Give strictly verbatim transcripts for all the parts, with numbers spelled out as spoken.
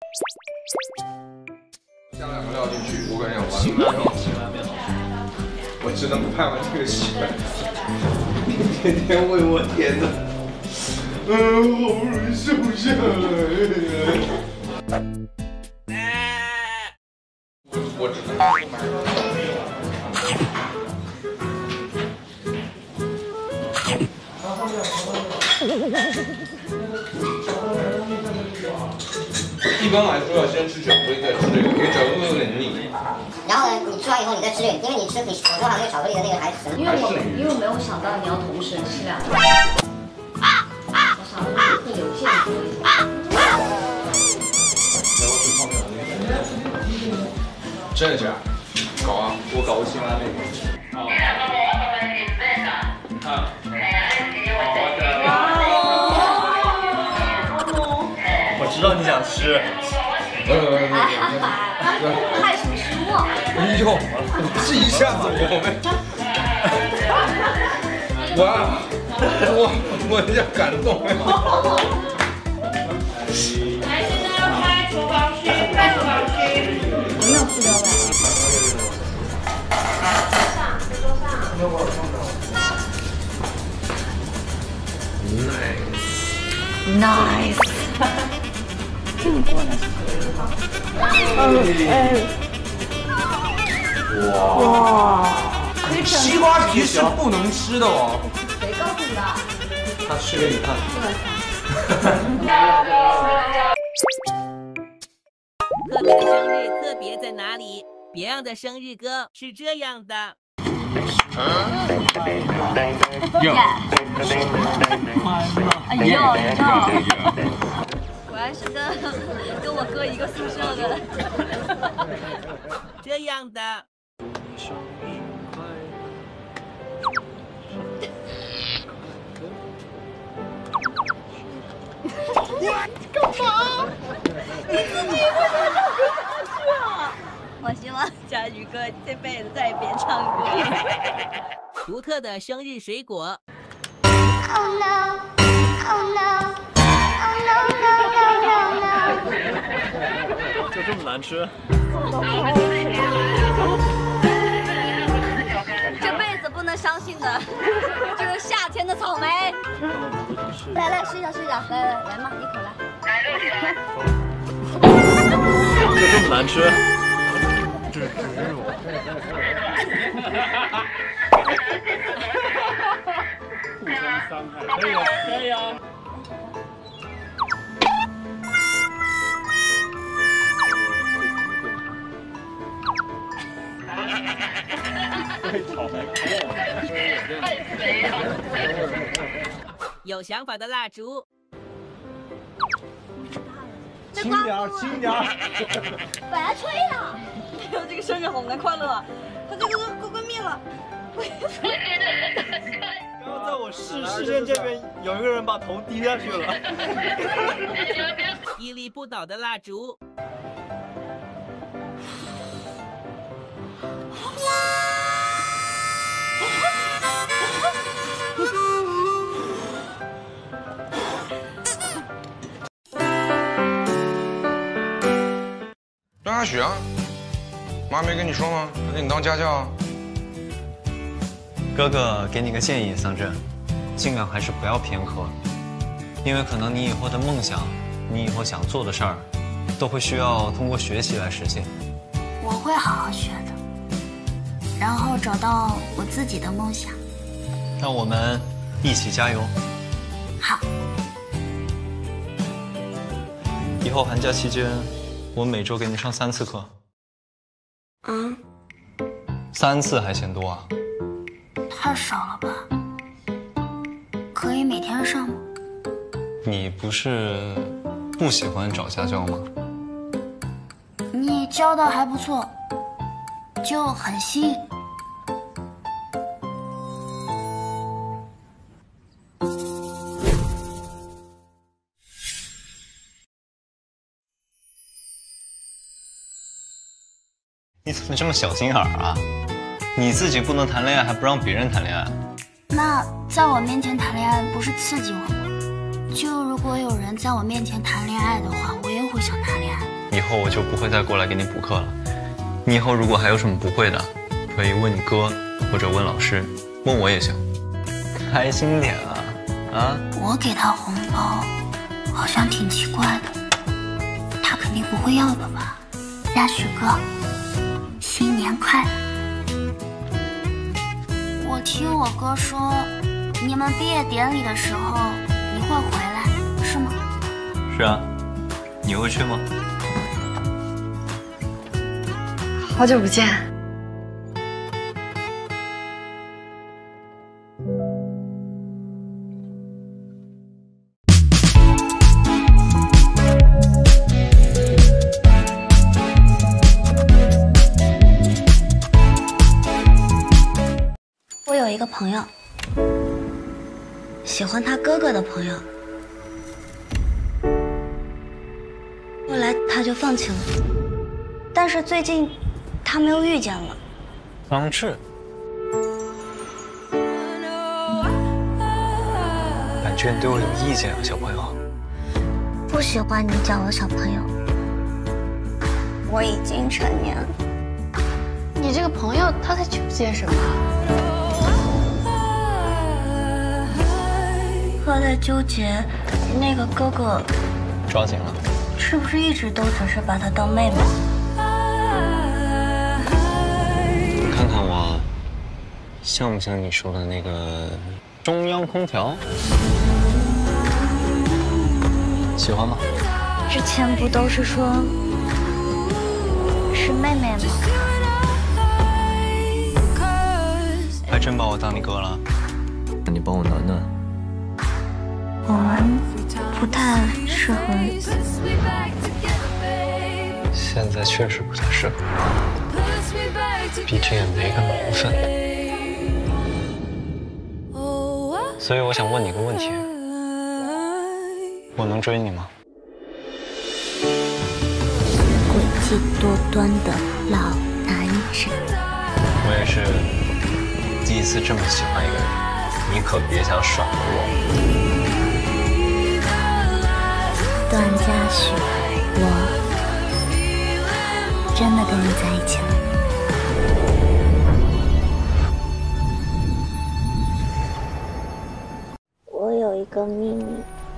加两个料进去，我感觉我辛拉面，辛拉面。 我只能拍完这个戏，天天为我点的，嗯，好不容易瘦下来。我我只能买。一般来说要先吃巧克力，再吃这个，因为巧克力有点腻。 然后呢，你吃完以后你再吃这个，因为你吃你手上那个巧克力的那个还是。 因为我因为我没有想到你要同时吃两个，我想的是会有限多一点。 真的假的？搞啊！ 我搞个辛拉面。好。啊。我知道你想吃。 害什么失望？ 哎呦，试一下子我们。哇，我我有点感动。 来，现在要开厨房区，开厨房区。 有没有塑料袋？上，在桌上。Nice。Nice。这么过来是可以的。嗯，哎。哇。哇。 西瓜皮是不能吃的哦。 谁告诉你的？ 他吃给你看。 特别的生日特别在哪里？别样的生日歌是这样的。 哟，哎呦哟！果然是跟跟我哥一个宿舍的。 这样的。 干嘛？你自己为什么唱歌下去啊？我希望佳宇哥这辈子再也别唱歌。 独特的生日水果。 Oh no! Oh no! Oh no no no no no! 就这么难吃？ 这辈子不能相信的，就是夏天的草莓。来来，试一下，试一下，来来来嘛，一口来。 就这么难吃？ 这是植入。 互相伤害，可以啊，可以啊。 有想法的蜡烛。 轻点儿，轻点儿。 本来吹呀！哎呦，这个生日好难快乐，他这个都快快灭了。 刚刚在我视视线这边有一个人把头低下去了。 屹立不倒的蜡烛。 张阿许啊，妈没跟你说吗？她给你当家教啊。 哥哥给你个建议，桑轸，尽量还是不要偏科，因为可能你以后的梦想，你以后想做的事儿，都会需要通过学习来实现。 我会好好学的，然后找到我自己的梦想。 让我们一起加油。 好。 以后寒假期间，我每周给你上三次课。 啊？ 三次还嫌多啊？ 太少了吧？可以每天上吗？ 你不是不喜欢找家教吗？ 你教的还不错，就很吸引。 你怎么这么小心眼儿啊？你自己不能谈恋爱，还不让别人谈恋爱？ 那在我面前谈恋爱不是刺激我吗？就如果有人在我面前谈恋爱的话，我也会想谈恋爱。 后我就不会再过来给你补课了。你以后如果还有什么不会的，可以问你哥或者问老师，问我也行。开心点啊啊！ 我给他红包，好像挺奇怪的，他肯定不会要的吧？呀，许哥，新年快乐！我听我哥说，你们毕业典礼的时候你会回来，是吗？ 是啊，你会去吗？ 好久不见。 我有一个朋友，喜欢他哥哥的朋友，后来他就放弃了。但是最近他们又遇见了。 方志，感觉你对我有意见啊，小朋友。 不喜欢你叫我小朋友，我已经成年了。 你这个朋友他在纠结什么？ 他在纠结那个哥哥抓紧了， 是不是一直都只是把她当妹妹？ 看看我，像不像你说的那个中央空调？喜欢吗？ 之前不都是说是妹妹吗？ 还真把我当你哥了？那你帮我暖暖。 我们不太适合。 现在确实不太适合，毕竟也没个名分。所以我想问你个问题：我能追你吗？ 诡计多端的老男人。 我也是第一次这么喜欢一个人，你可别想甩了我。 段嘉许，我真的跟你在一起了。我有一个秘密，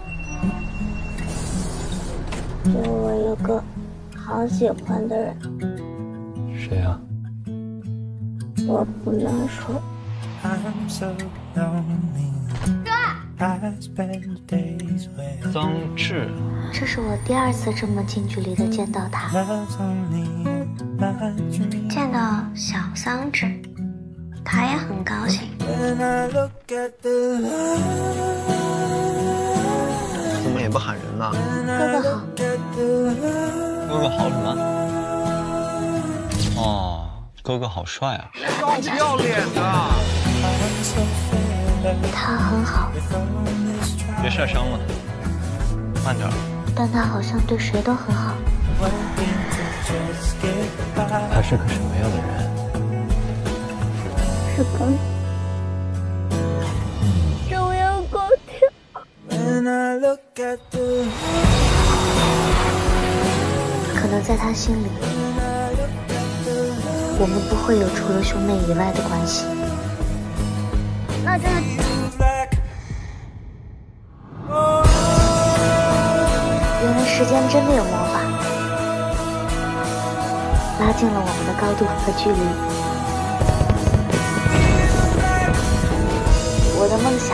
就我有个好喜欢的人。 谁呀？ 我不能说。 张志， 这是我第二次这么近距离的见到他，见到小桑稚，他也很高兴。 怎么也不喊人呢？ 哥哥好。 哥哥好什么？哦，哥哥好帅啊！ 装不要脸的。 他很好， 别晒伤了，慢点。 但他好像对谁都很好。 他是个什么样的人？ 是个中央空调。可能在他心里，我们不会有除了兄妹以外的关系。那这原来时间真的有魔法，拉近了我们的高度和距离。我的梦想，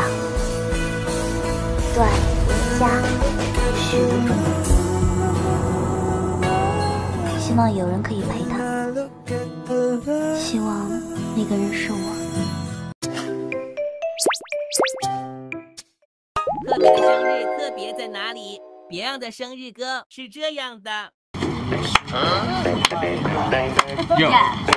段嘉许，希望有人可以陪他，希望那个人是我。 特别的生日特别在哪里？别样的生日歌是这样的。 哟，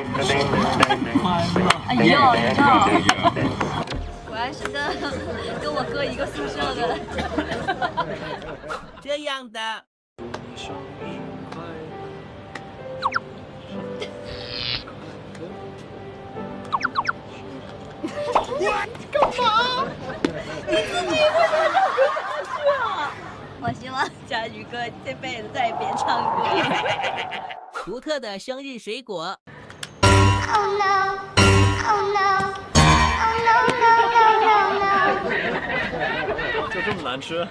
哎呦呦！果然是跟跟我哥一个宿舍的。 这样的。 干嘛？你自己为什么要跟下去啊？我希望佳宇哥这辈子再也别唱歌。 独特的生日水果。 Oh no! Oh no! Oh no no no no no! 就这么难吃？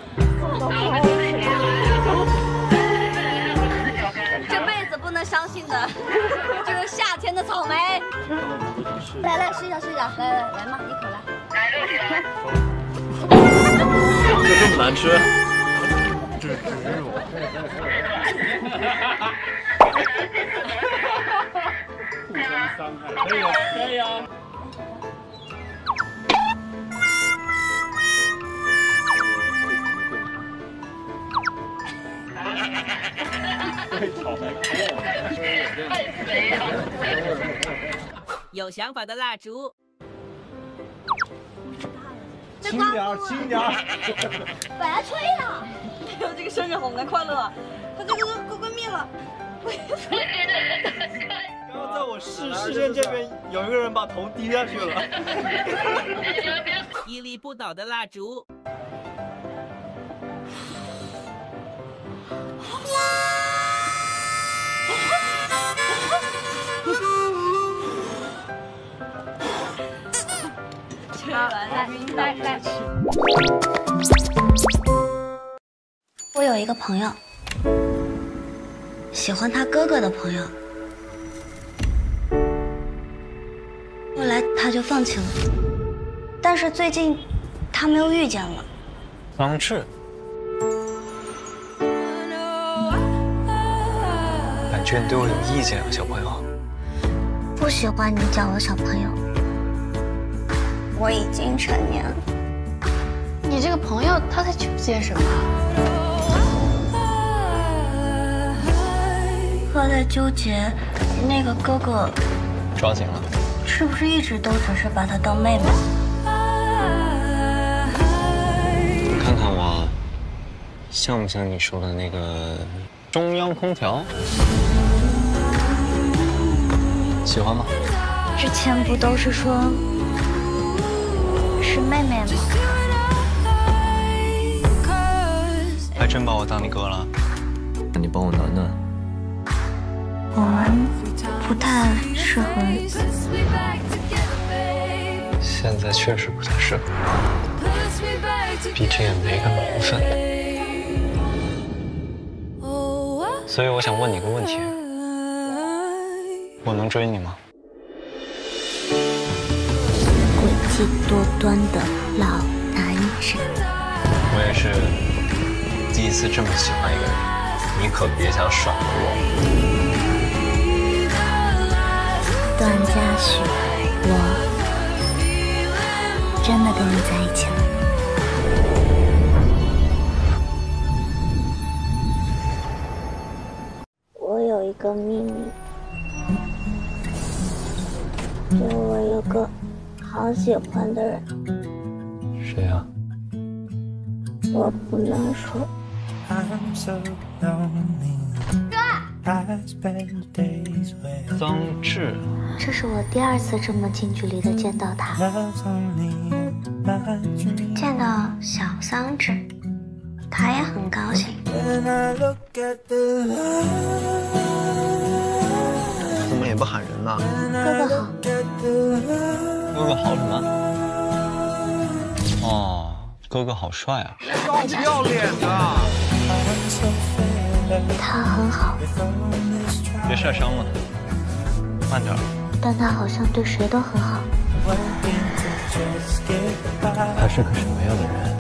这辈子不能相信的，就是夏天的草莓。来来，试一下，试一下，来来来嘛，一口来。 就这么难吃？这是植入。互相伤害，可以啊，可以啊。 有想法的蜡烛。 轻点儿，轻点儿。 把它吹了。哎呦，这个生日好难快乐啊！它这个都快灭了。 刚刚在我视视线这边有一个人把头低下去了。 屹立不倒的蜡烛。 好，来来来吃。 我有一个朋友，喜欢他哥哥的朋友，后来他就放弃了。但是最近他们又遇见了。 方志，感觉你对我有意见啊，小朋友。 不喜欢你叫我小朋友。我已经成年了。 你这个朋友他在纠结什么？ 他在纠结那个哥哥抓紧了， 是不是一直都只是把他当妹妹？ 看看我像不像你说的那个中央空调？喜欢吗？ 之前不都是说是妹妹吗？ 还真把我当你哥了。那你帮我暖暖。 我们不太适合。 现在确实不太适合，毕竟也没个名分。所以我想问你个问题：我能追你吗？ 诡计多端的老男人。 我也是第一次这么喜欢一个人，你可别想甩了我。 段嘉许，我真的跟你在一起了。我有一个秘密，就我有个好喜欢的人。 谁呀？ 我不能说。 桑稚， 这是我第二次这么近距离的见到他，见到小桑稚，他也很高兴。 怎么也不喊人呢？ 哥哥好。 哥哥好什么？哦，哥哥好帅啊！ 要不要脸的？ 他很好， 别晒伤了，慢点。 但他好像对谁都很好。 他是个什么样的人？